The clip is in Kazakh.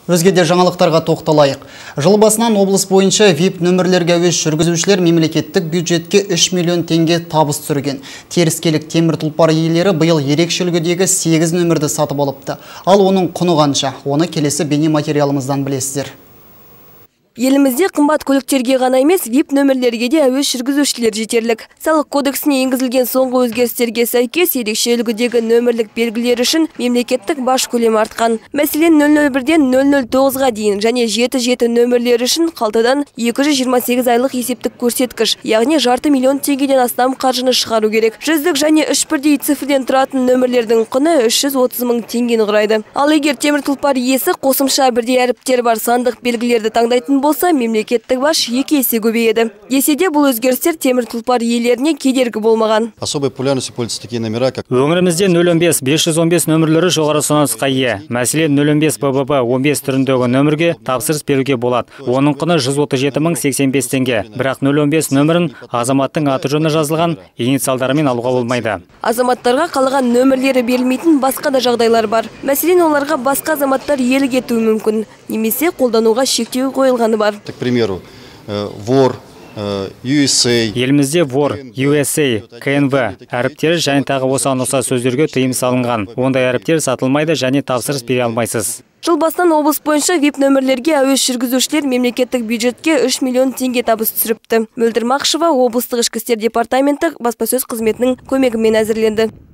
Өзге де жаңалықтарға тоқталайық. Жыл басынан облыс бойынша VIP нөмірлерге әуес жүргізушілер мемлекеттік бюджетке 3 миллион теңге табыс түсірген. Теріскелік темір тұлпар иелері биыл ерекше үлгідегі 8 нөмірді сатып алыпты. Ал оның құны қанша? Оны келесі бейнематериалымыздан білесіздер. Елімізде қымбат көліктерге ғана емес, VIP нөмірлерге де әуес жүргізушілер жетерлік. Салық кодексіне енгізілген соңғы өзгерістерге сәйкес ерекше үлгідегі нөмірлік белгілер үшін мемлекеттік баж көлемі артқан. Мәселен 001-ден 009-ға дейін және 77 нөмірлер үшін қалтадан 228 айлық есептік көрсеткіш, яғни жарты миллион теңгеден астам қаржыны шығару керек. Жүздік және 3 бірдей цифрден тұратын нөмірлердің құны 330 мың теңгені құрайды. Ал егер темір тұлпар иесі қосымша бірдей әріптер бар сандық белгілерді таңдайтын болса, мемлекеттік баж 2 есе көбейеді. Десе де бұл өзгерістер темір тұлпар иелеріне кедергі болмаған. Особой популярностью пользуются такие номера, как Өңірімізде 015-515 нөмірлері жоғары сұранысқа ие. Мәселен 015 ББ 15 түріндегі нөмірге тапсырыс беруге болады. Оның құны 137 мың 85 теңге. Бірақ 015 нөмірін азаматтың аты-жөні жазылған инициалдарымен алуға болмайды. Азаматтарға қалған нөмірлері берілмейтін басқа да жағдайлар бар. Мәселен, оларға басқа азаматтар иелік етуі мүмкін, немесе қолдануға шектеу қойылған бар. к примеру, вор, USA. Елімізде вор, USA, КНВ әріптері және тағы осыған ұқсас сөздерге тыйым салынған. Ондай әріптер сатылмайды және тапсырыс бере алмайсыз. Жыл басынан облыс бойынша VIP нөмірлерге әуес жүргізушілер мемлекеттік бюджетке 3 миллион теңге табыс түсіріпті. Мөлдір Мақшева облыстық ішкі істер департаменті баспасөз қызметінің көмегімен әзірленді.